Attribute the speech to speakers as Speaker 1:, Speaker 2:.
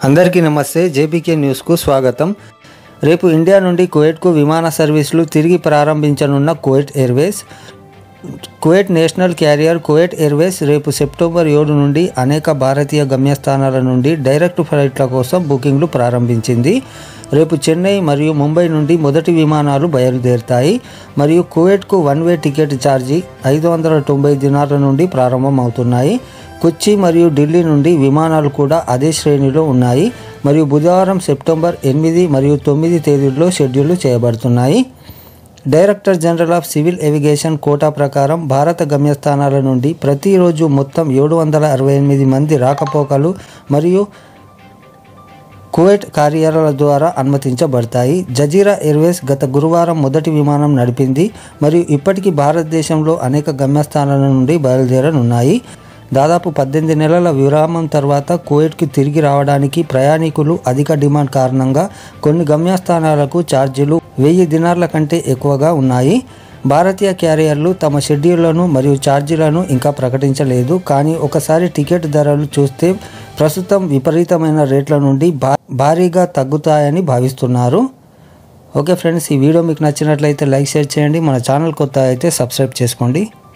Speaker 1: అందరికీ నమస్తే. జేపీకే న్యూస్కు స్వాగతం. రేపు ఇండియా నుండి కువైట్కు విమాన సర్వీసులు తిరిగి ప్రారంభించనున్న Kuwait Airways. Kuwait national carrier Kuwait Airways రేపు సెప్టెంబర్ 7 నుండి అనేక భారతీయ గమ్యస్థానాల నుండి డైరెక్ట్ ఫ్లైట్ల కోసం బుకింగ్లు ప్రారంభించింది. రేపు చెన్నై మరియు ముంబై నుండి మొదటి విమానాలు బయలుదేరుతాయి మరియు కువైట్కు వన్ వే టికెట్ ఛార్జీ 590 దినార్ల నుండి ప్రారంభమవుతున్నాయి. కొచ్చి మరియు ఢిల్లీ నుండి విమానాలు కూడా అదే శ్రేణిలో ఉన్నాయి మరియు బుధవారం సెప్టెంబర్ 8 మరియు 9 తేదీల్లో షెడ్యూల్ చేయబడుతున్నాయి. Director general of civil aviation quota ప్రకారం భారత గమ్యస్థానాల నుండి ప్రతిరోజు మొత్తం 768 మంది రాకపోకలు మరియు కువైట్ కార్యాలయాల ద్వారా అనుమతించబడతాయి. జజీరా ఎయిర్వేస్ గత గురువారం మొదటి విమానం నడిపింది మరియు ఇప్పటికీ భారతదేశంలో అనేక గమ్యస్థానాల నుండి బయలుదేరనున్నాయి. దాదాపు 18 నెలల విరామం తర్వాత కువైట్కి తిరిగి రావడానికి ప్రయాణికులు అధిక డిమాండ్ కారణంగా కొన్ని గమ్యస్థానాలకు ఛార్జీలు 1000 దినార్ల కంటే ఎక్కువగా ఉన్నాయి. భారతీయ క్యారియర్లు తమ షెడ్యూళ్లను మరియు ఛార్జీలను ఇంకా ప్రకటించలేదు, కానీ ఒకసారి టికెట్ ధరలు చూస్తే ప్రస్తుతం విపరీతమైన రేట్ల నుండి భారీగా తగ్గుతాయని భావిస్తున్నారు. ఓకే ఫ్రెండ్స్, ఈ వీడియో మీకు నచ్చినట్లయితే లైక్, షేర్ చేయండి. మన ఛానల్ కొత్త అయితే సబ్స్క్రైబ్ చేసుకోండి.